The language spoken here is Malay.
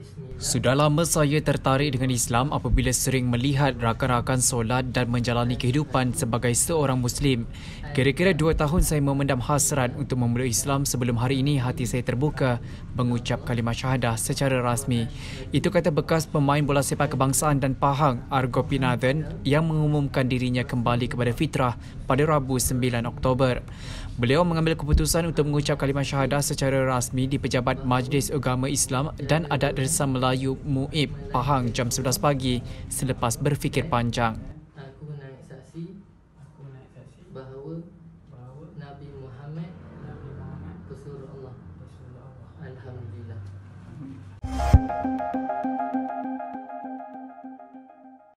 Sudah lama saya tertarik dengan Islam apabila sering melihat rakan-rakan solat dan menjalani kehidupan sebagai seorang Muslim. Kira-kira 2 tahun saya memendam hasrat untuk memeluk Islam sebelum hari ini hati saya terbuka mengucap kalimah syahadah secara rasmi. Itu kata bekas pemain bola sepak kebangsaan dan Pahang, Gopi yang mengumumkan dirinya kembali kepada fitrah pada Rabu 9 Oktober. Beliau mengambil keputusan untuk mengucap kalimah syahadah secara rasmi di Pejabat Majlis Agama Islam dan Adat Desa Melayu Muib, Pahang jam 11 pagi selepas berfikir panjang. Aku naik saksi bahawa Nabi Muhammad pesuruh Allah. Alhamdulillah.